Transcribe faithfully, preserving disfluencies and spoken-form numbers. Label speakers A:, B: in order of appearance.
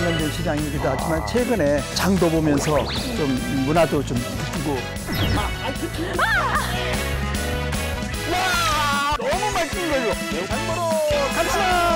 A: 년 된 시장이기도 하지만 최근에 장도 보면서 좀 문화도 좀 느끼고. 와! 너무 맛있는 거죠. 장 보러 갑시다.